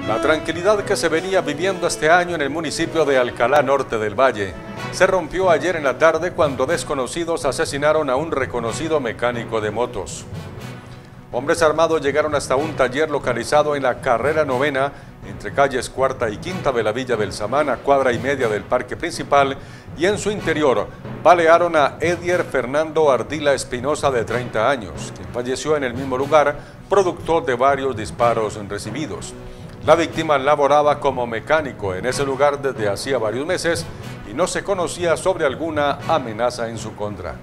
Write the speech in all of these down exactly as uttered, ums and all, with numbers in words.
La tranquilidad que se venía viviendo este año en el municipio de Alcalá Norte del Valle se rompió ayer en la tarde cuando desconocidos asesinaron a un reconocido mecánico de motos. Hombres armados llegaron hasta un taller localizado en la carrera novena entre calles cuarta y quinta de la Villa del Samán, a cuadra y media del parque principal, y en su interior balearon a Edier Fernando Ardila Espinosa, de treinta años, quien falleció en el mismo lugar, producto de varios disparos recibidos. La víctima laboraba como mecánico en ese lugar desde hacía varios meses y no se conocía sobre alguna amenaza en su contra.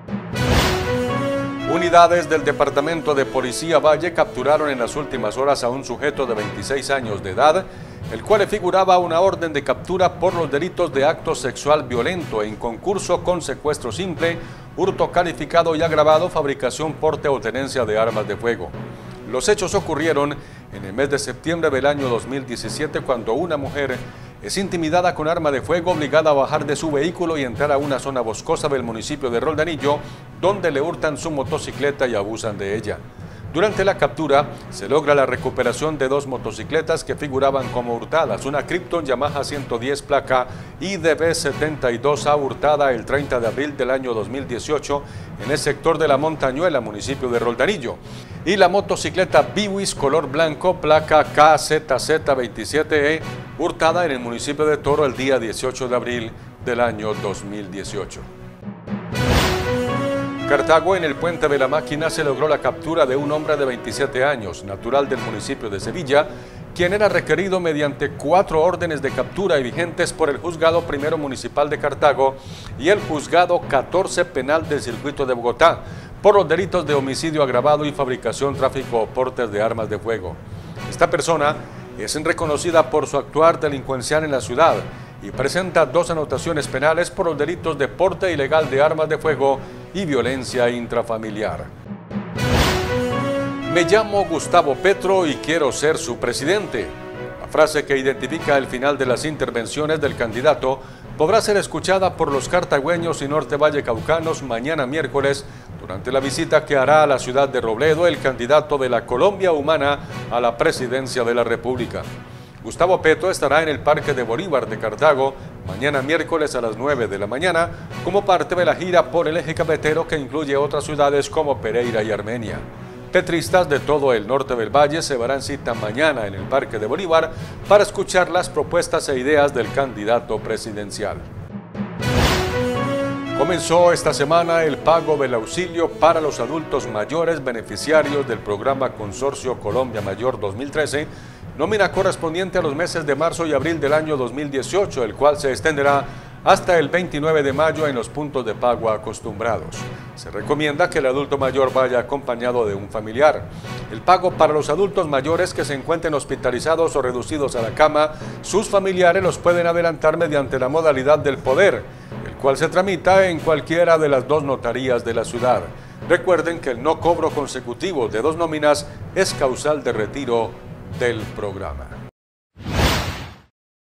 Unidades del Departamento de Policía Valle capturaron en las últimas horas a un sujeto de veintiséis años de edad, el cual le figuraba una orden de captura por los delitos de acto sexual violento en concurso con secuestro simple, hurto calificado y agravado, fabricación, porte o tenencia de armas de fuego. Los hechos ocurrieron en el mes de septiembre del año dos mil diecisiete, cuando una mujer es intimidada con arma de fuego, obligada a bajar de su vehículo y entrar a una zona boscosa del municipio de Roldanillo, donde le hurtan su motocicleta y abusan de ella. Durante la captura se logra la recuperación de dos motocicletas que figuraban como hurtadas, una Krypton Yamaha ciento diez placa I D B setenta y dos A hurtada el treinta de abril del año dos mil dieciocho en el sector de La Montañuela, municipio de Roldanillo, y la motocicleta Biwis color blanco placa K Z Z veintisiete E hurtada en el municipio de Toro el día dieciocho de abril del año dos mil dieciocho. Cartago, en el Puente de la Máquina, se logró la captura de un hombre de veintisiete años, natural del municipio de Sevilla, quien era requerido mediante cuatro órdenes de captura y vigentes por el Juzgado Primero Municipal de Cartago y el Juzgado catorce Penal del Circuito de Bogotá, por los delitos de homicidio agravado y fabricación, tráfico o portes de armas de fuego. Esta persona es reconocida por su actuar delincuencial en la ciudad y presenta dos anotaciones penales por los delitos de porte ilegal de armas de fuego y violencia intrafamiliar. Me llamo Gustavo Petro y quiero ser su presidente. La frase que identifica el final de las intervenciones del candidato podrá ser escuchada por los cartagüeños y norte vallecaucanos mañana miércoles durante la visita que hará a la ciudad de Robledo el candidato de la Colombia Humana a la presidencia de la República. Gustavo Petro estará en el Parque de Bolívar de Cartago mañana miércoles a las nueve de la mañana como parte de la gira por el eje cafetero, que incluye otras ciudades como Pereira y Armenia. Petristas de todo el norte del valle se darán cita mañana en el Parque de Bolívar para escuchar las propuestas e ideas del candidato presidencial. Comenzó esta semana el pago del auxilio para los adultos mayores beneficiarios del programa Consorcio Colombia Mayor dos mil trece, nómina correspondiente a los meses de marzo y abril del año dos mil dieciocho, el cual se extenderá hasta el veintinueve de mayo en los puntos de pago acostumbrados. Se recomienda que el adulto mayor vaya acompañado de un familiar. El pago para los adultos mayores que se encuentren hospitalizados o reducidos a la cama, sus familiares los pueden adelantar mediante la modalidad del poder, el cual se tramita en cualquiera de las dos notarías de la ciudad. Recuerden que el no cobro consecutivo de dos nóminas es causal de retiro del programa.